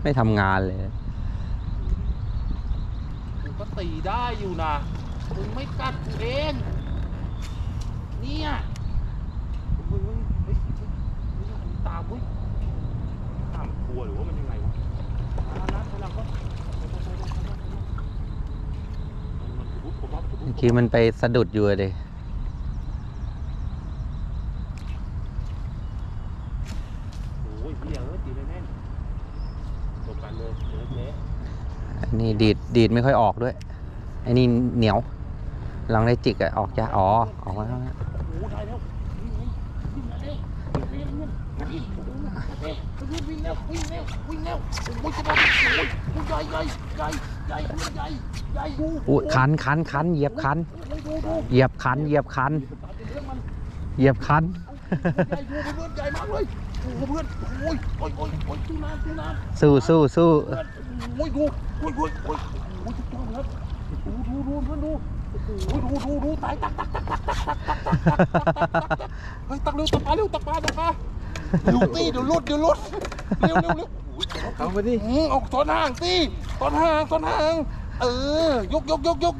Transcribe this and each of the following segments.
ไม่ทำงานเลยกูก็ตีได้อยู่นะมึงไม่กัดกูเองเนี่ยมึงตามตามกลัวหรือว่ามันยังไงวะนะพลังก็เมื่อกี้มันไปสะดุดอยู่เลยโอ้ยเบี้ยตีแน่นๆตบกันเลยเละอันนี้ดีดไม่ค่อยออกด้วยไอ้นี่เหนียวลองได้จิกอะออกจ้ะอ๋อออกมาแล้วนะโอ้ได้แล้ววิ่งมาเร็ววิ่งแล้วโอ้ยจะมาโอ้ยใหญ่ดูอุ้ยคันเหยียบคันใหญ่ดูใหญ่มากเลยโอ้เพื่อนโอ้ยสู้น้ำสู้โอ้ยดูโอ้ยถูกต้องครับดูเพื่อนดูตายตักเฮ้ยตักเร็วตักปลาเร็วตีเดี๋ยวลุดเร็วเอามาดิออกตอนห่างตีตอนห่างยก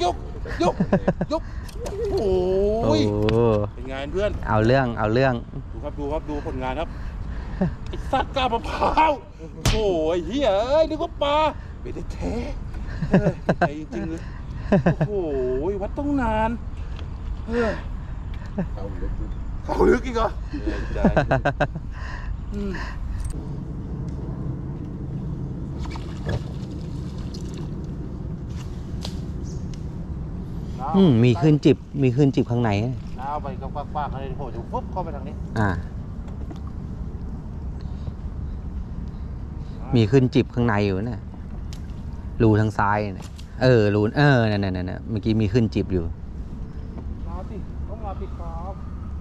โอ้ยเป็นไงเพื่อนเอาเรื่องดูครับดูผลงานครับไอ้สัตว์กล้ามะพร้าวโอ้ยเฮ้ยนึกว่าปลาไม่ได้แท้ใจจริงเลยโอ้ยวัดต้องนานเขาลึกอีกเหรอมีขึ้นจิบข้างในน้าไปก็กว้างๆเลยโผล่จะปุ๊บเข้าไปทางนี้มีขึ้นจิบข้างในอยู่นะรูทางซ้ายเนี่ยรูนั่นเมื่อกี้มีขึ้นจิบอยู่มาสิต้องมาติดขอบ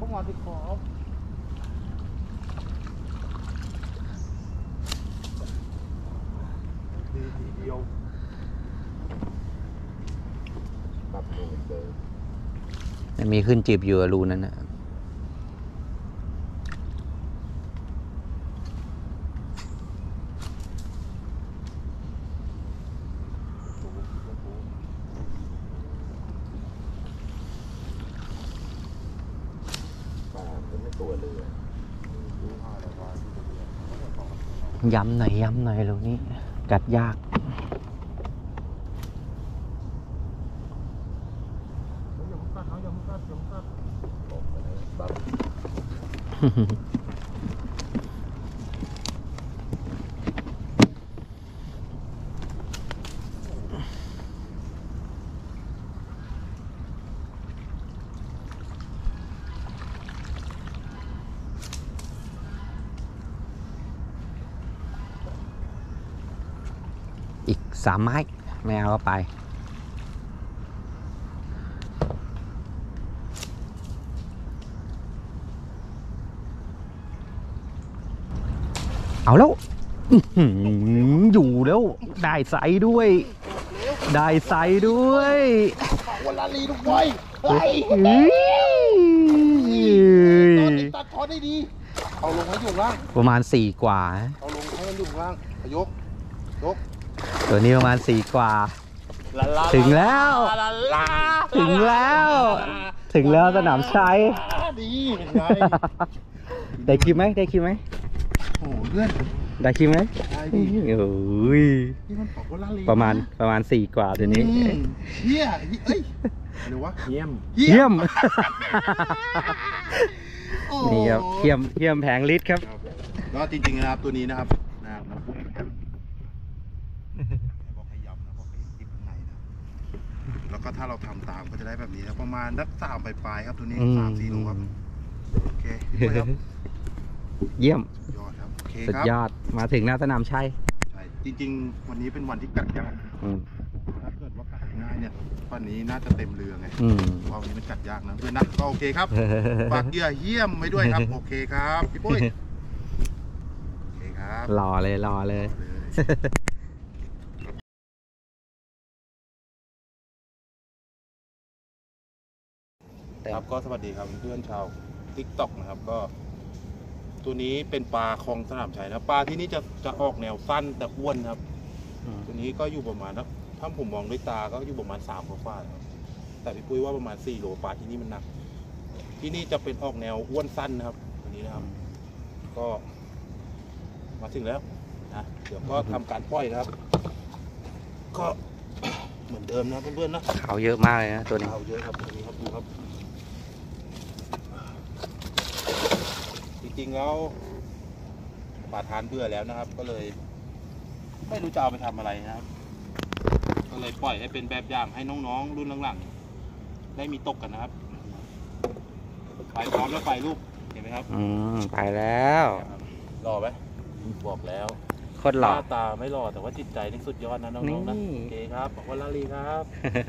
ทีเดียวมีขึ้นจิบอยู่รูนั้นนะย้ำหน่อยรูนี้กัดยากอีก3 ไม้ไม่เอาก็ไปเอาแล้วอยู่แล้วได้ใส่ด้วยวันละลีลูกบอยตัดคอได้ดีเอาลงให้อยู่ล่างประมาณ4 กว่าเอาลงให้มันอยู่ล่างยกตัวนี้ประมาณ4 กว่าถึงแล้วสนามชัยดีเป็นไงได้คิวไหมโอ้เพื่อนได้คิวไหมโอ้ยประมาณ4 กว่าตัวนี้เฮียหรือว่าเยี่ยมนี่ครับเยี่ยมแผงลิตรครับก็จริงๆนะครับตัวนี้นะครับมันพุ่งครับบอกให้ย้ำนะบอกให้ติดข้างในนะแล้วก็ถ้าเราทำตามก็จะได้แบบนี้นะประมาณสัก3 ปลายครับตัวนี้3-4 โลครับโอเคครับเยี่ยมยอดครับโอเคสุดยอดมาถึงหน้าสนามชัยใช่จริงๆวันนี้เป็นวันที่กัดยากถ้าเกิดว่ากัดง่ายเนี่ยวันนี้น่าจะเต็มเรือไงเพราะวันนี้มันกัดยากนะเพื่อนนะก็โอเคครับฝากเหยื่อเยี่ยมไว้ด้วยครับโอเคครับพี่ปุ้ยโอเคครับรอเลยครับก็สวัสดีครับเพื่อนชาว TikTok นะครับก็ตัวนี้เป็นปลาคลองสนามชัยนะปลาที่นี่จะออกแนวสั้นแต่อ้วนครับตัวนี้ก็อยู่ประมาณนะถ้าผมมองด้วยตาก็อยู่ประมาณ3 กว่าครับแต่พี่ปุ้ยว่าประมาณ4 โลปลาที่นี่มันหนักที่นี่จะเป็นออกแนวอ้วนสั้นนะครับตัวนี้นะครับก็มาถึงแล้วนะเดี๋ยวก็ทำการปล่อยนะครับก็เหมือนเดิมนะเพื่อนๆนะขาวเยอะมากเลยนะตัวนี้ขาวเยอะครับตัวนี้ครับดูครับจริงๆแล้วป่าทานเบื่อแล้วนะครับ ก็เลยไม่รู้จะเอาไปทำอะไรนะครับก็เลยปล่อยให้เป็นแบบอย่างให้น้องๆรุ่นหลังๆได้มีตกกันนะครับไปพร้อมแล้วไปลูกเห็นไหมครับไปแล้วรอไหมบอกแล้วโคตรหล่อหน้าตาไม่หล่อแต่ว่าจิตใจนี่สุดยอดนะน้องๆนะโอเคครับบอกว่าลาลีครับ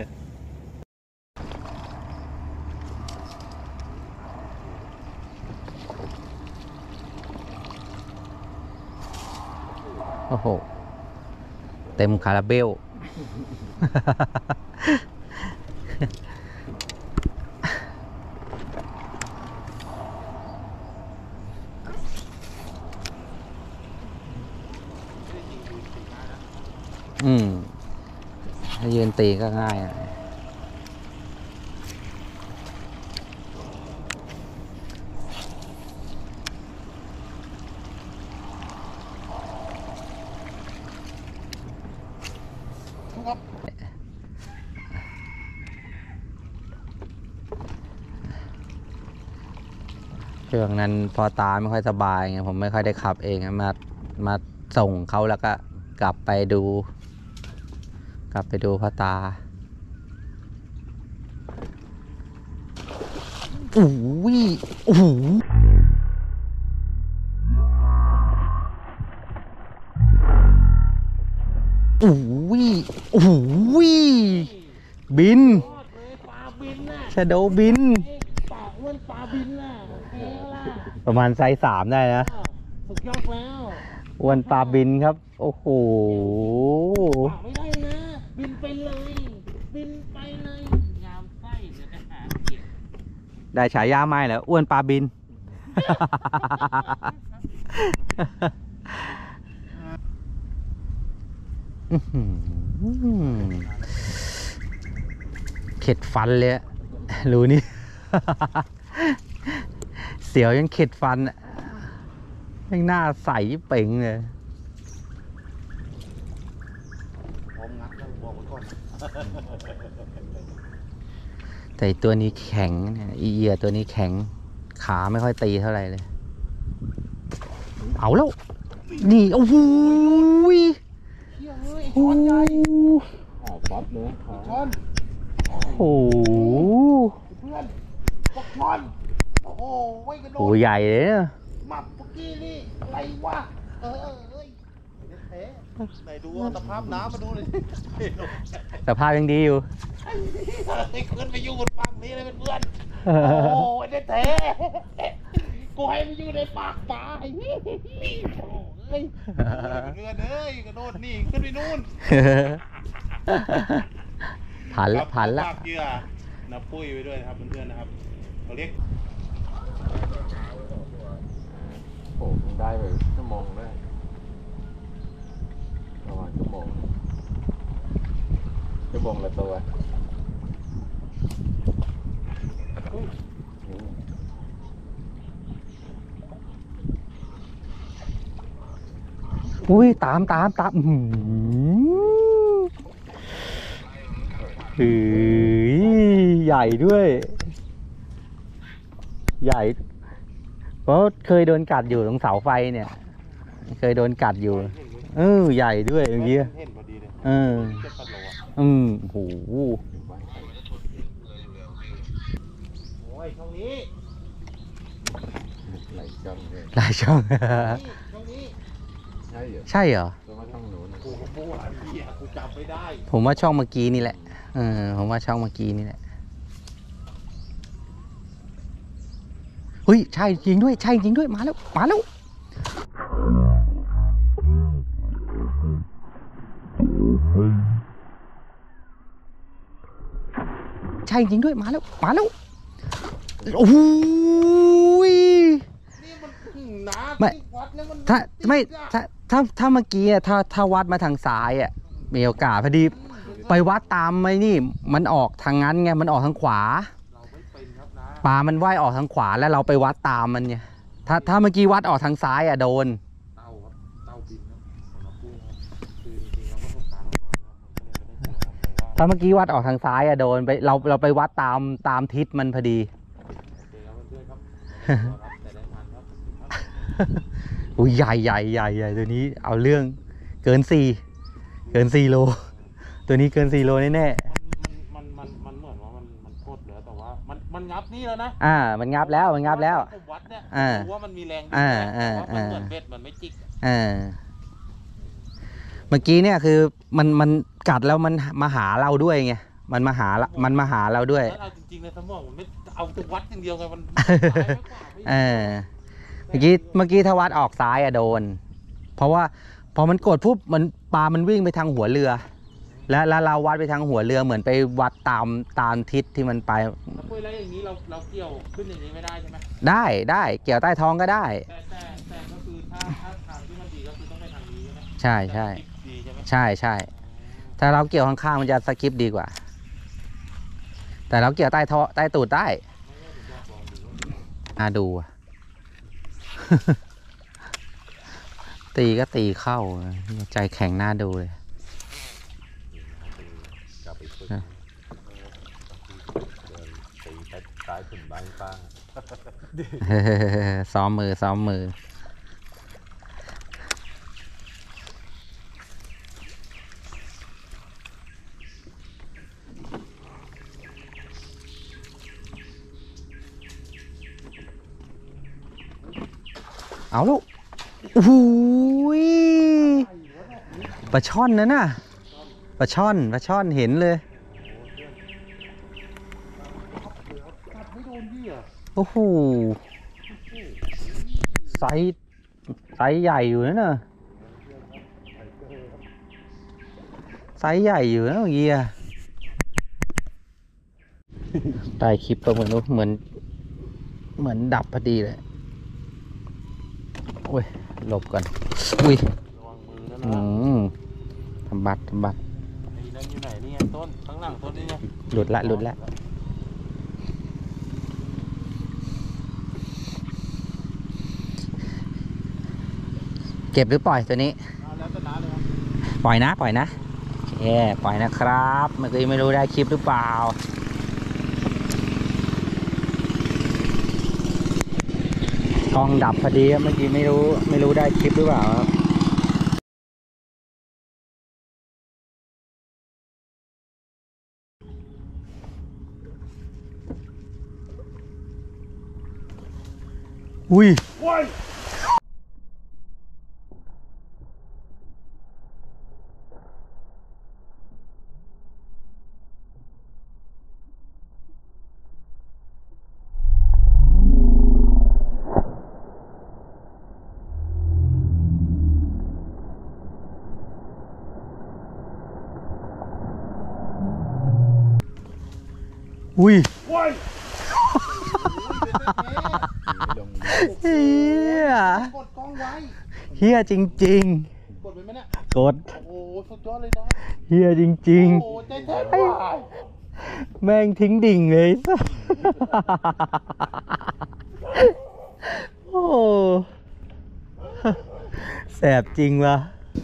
โอ้โหเต็มคาราเบลถ้ายืนตีก็ง่ายอ่ะช่วงนั้นพอตาไม่ค่อยสบายไงผมไม่ค่อยได้ขับเองมาส่งเขาแล้วก็กลับไปดูพ่อตาโอ้ยโอ้โหโอ้ยโอ้โหบินชะโดบินประมาณไซส์3ได้นะสุดยอดแล้วอ้วนปลาบินครับโอ้โหไม่ได้นะบินไปเลยบินไปเลยยามไส้เดี๋ยวจะหาเก็บได้ฉายาใหม่แล้วอ้วนปลาบินเข็ดฟันเลยรู้นี่เสียวยังเข็ดฟันยังหน้าใสเป่งเลยแต่ตัวนี้แข็งอีเหยื่อตัวนี้แข็งขาไม่ค่อยตีเท่าไหร่เลยเอาแล้วนี่โอ้โหโอ้โหป๊อปเลยโอ้โหโอ้ใหญ่เลยนะมับเมื่อกี้นี่อะไรวะไหนดูสภาพน้ำมาดูเลยสภาพยังดีอยู่ขึ้นไปอยู่บนฝั่งนี้เลยเพื่อนโอ้ยได้แท้กูให้มันอยู่ในปากปลาเฮ้ยเพื่อนเอ้ยกระโดดนี่ขึ้นไปนู่นผ่านละปากเยื่อนับปุ้ยไปด้วยนะครับเพื่อนๆนะครับเขาเรียกโอ้ได้ไปชั่วโมงได้ประมาณชั่วโมงละตัวอุ้ยตามใหญ่ด้วยใหญ่เพราะเคยโดนกัดอยู่ตรงเสาไฟเนี่ยเคยโดนกัดอยู่ใหญ่ด้วยอย่างเงี้ยโหช่องนี้หลายช่องใช่เหรอผมว่าช่องเมื่อกี้นี่แหละผมว่าช่องเมื่อกี้นี่แหละเฮ้ยใช่จริงด้วยมาแล้วใช่จริงด้วยมาแล้วโอ้โหนะไม่วัดแล้วมันถ้าไม่ติดอะถ้าเมื่อกี้อะถ้าวัดมาทางซ้ายอ่ะมีโอกาสพอดีไปวัดตามไอ้นี่มันออกทางนั้นไงมันออกทางขวาเราไม่เป็นครับนะปลามันว่ายออกทางขวาแล้วเราไปวัดตามมันเนี่ยถ้าเมื่อกี้วัดออกทางซ้ายอ่ะโดนเต้าครับเต้าบินครับสำหรับกุ้งครับคือจริงๆแล้วประสบการณ์เราน้อยครับมันก็เลยไม่ได้เจอครับแต่ว่าถ้าเมื่อกี้วัดออกทางซ้ายอ่ะโดนไปเราไปวัดตามทิศมันพอดีโอเคครับเพื่อนๆครับไม่ได้ตัวครับแต่ได้มันครับอุ้ยใหญ่ตัวนี้เอาเรื่องเกิน4 โลตัวนี้เกิน4 โลแน่มันเหมือนว่ามันกดเหลือแต่ว่ามันงับนี่แล้วนะๆมันงับแล้วผมวัดเนี่ยอ่ารู้ว่ามันมีแรงดึงอ่าแต่ว่ามันอ่าเหมือนเบ็ดมันไม่จิกเมื่อกี้เนี่ยคือมันกัดแล้วมันมาหาเราด้วยไงมันมาหาเราด้วยแล้วเอาจริงๆในสมองมันไม่เอาแต่วัดอย่างเดียวไงมันซ้ายไม่ขวาไม่เมื่อกี้ถ้าวัดออกซ้ายอะโดน เพราะว่าพอมันกดปุ๊บปลามันวิ่งไปทางหัวเรือ แล้วเราวัดไปทางหัวเรือเหมือนไปวัดตามทิศที่มันไปแล้วคุยอะไรอย่างนี้เราเกี่ยวขึ้นอย่างนี้ไม่ได้ใช่ไหมได้เกี่ยวใต้ท้องก็ได้แต่ก็คือถ้าทางที่มันดีก็คือต้องไปทางนี้ใช่ไหมใช่ดีใช่ไหมใช่ถ้าเราเกี่ยวข้างๆมันจะสกิปดีกว่า แต่เราเกี่ยวใต้ตูดได้ดูอะ ตีก็ตีเข้าใจแข็งหน้าดูเลยกลับไปฝึกเดินตีซ้ายถึงบ้านป้าซ้อมมือเอาลูกโอ้โหปลาช่อนนะน่ะปลาช่อนเห็นเลยโอ้โหไซส์ใหญ่อยู่นะเนอะไซส์ใหญ่อยู่นะเมื่อกี้อะใต้คลิปก็เหมือนดับพอดีเลยโอ้ยหลบก่อนอุ้ยระวังมือนะทำบัตรไอ้นั่นอยู่ไหนนี่ไงต้นข้างหลังต้นนี่ไงหลุดละเก็บหรือปล่อยตัวนี้แล้วแต่น้าเลยครับปล่อยนะโอเคปล่อยนะครับเมื่อกี้ไม่รู้ได้คลิปหรือเปล่ากล้องดับพอดีเมื่อกี้ไม่รู้ได้คลิปหรือเปล่าครับอุ้ยอุ้ยเฮียกดกล้องไว้เฮียจริงกดไปไหมเนี่ยๆกดโอ้โหสุดยอดเลยนะเฮียจริงโอ้โหใจแทบวายๆแม่งทิ้งดิ่งเลย โอ้แสบจริงวะ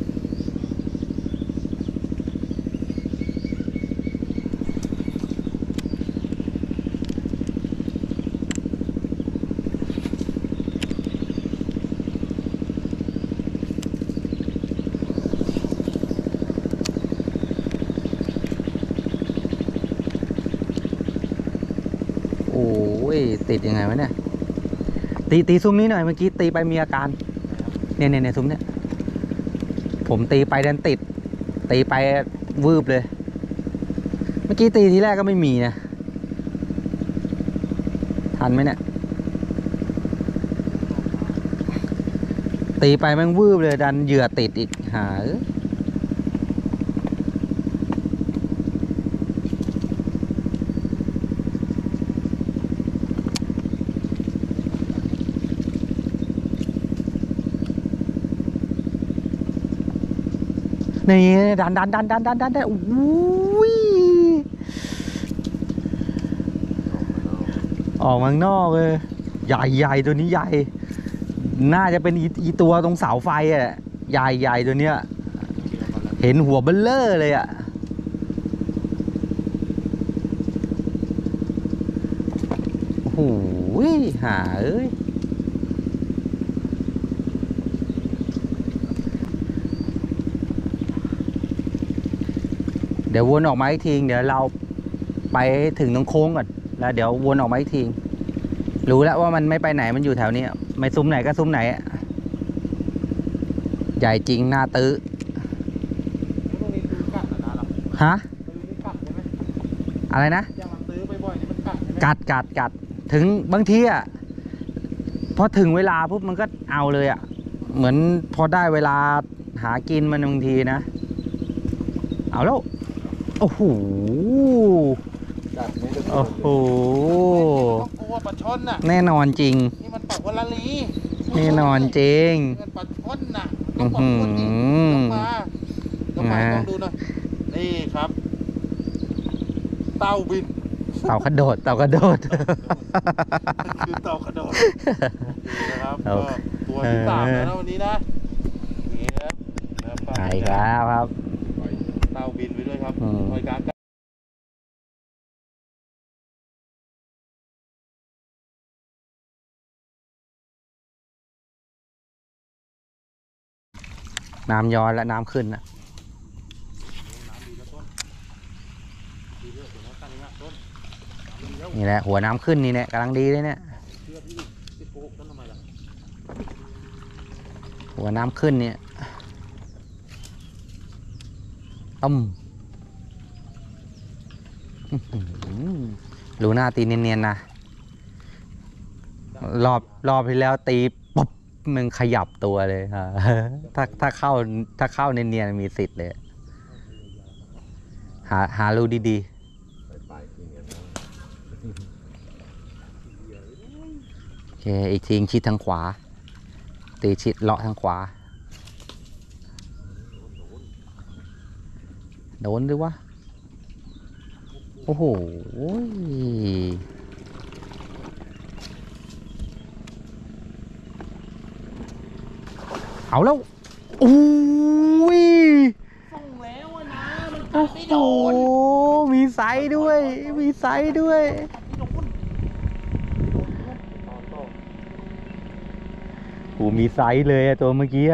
โอ้ยติดยังไงวะเนี่ยตีซุ้มนี้หน่อยเมื่อกี้ตีไปมีอาการเนี่ยซุ้มเนี่ยผมตีไปดันติดตีไปวืบเลยเมื่อกี้ตีทีแรกก็ไม่มีนะทันไหมเนี่ยตีไปแม่งวืบเลยดันเหยื่อติดอีกหานี่ดันโอ้ยออกมาข้างนอกเลยใหญ่ตัวนี้ใหญ่น่าจะเป็นอีตัวตรงเสาไฟอ่ะใหญ่ตัวเนี้ยเห็นหัวเบลเลอร์เลยอ่ะโอ้โหหาเอ้ยเดี๋ยววนออกมาอีกทีเดี๋ยวเราไปถึงตรงโค้งก่อนแล้วเดี๋ยววนออกมาอีกทีรู้แล้วว่ามันไม่ไปไหนมันอยู่แถวนี้ไม่ซุ้มไหนก็ซุ้มไหนอะใหญ่จริงหน้าตื้อฮะอะไรนะกัดถึงบางทีอ่ะพอถึงเวลาปุ๊บมันก็เอาเลยอ่ะเหมือนพอได้เวลาหากินมันบางทีนะเอาแล้วโอ้โหโอ้โหปลาช่อนน่ะแน่นอนจริงนี่มันปลาวันละลีแน่นอนจริงปลาช่อนน่ะต้องปลาช่อนนี่ต้องมาต้องดูหน่อยนี่ครับเต่าบินเต่ากระโดดคือเต่ากระโดดนะครับตัวที่3แล้วนะวันนี้นะนี่ครับไปแล้วครับเต่าบินไปด้วยครับคอยการน้ำย้อนและน้ำขึ้นนะนี่แหละหัวน้ำขึ้นนี่แหละกำลังดีเลยเนี่ยหัวน้ำขึ้นเนี่ยรูหน้าตีเนียนๆนะรอบที่แล้วตีปุ๊บมึงขยับตัวเลยถ้าเข้าเนียนๆมีสิทธิ์เลยหารูดีๆโอเคอีกทีชิดทางขวาตีชิดเลาะทางขวาโดนด้วยวะโอ้โหเอาแล้วอุ้ยส่งแล้วนะมันไม่โดนมีไซส์ด้วยโอ้มีไซส์เลยตัวเมื่อกี้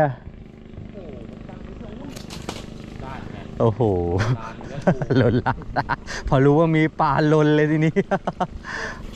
โอ้โหหล่นละพอรู้ว่ามีปลาหล่นเลยทีนี้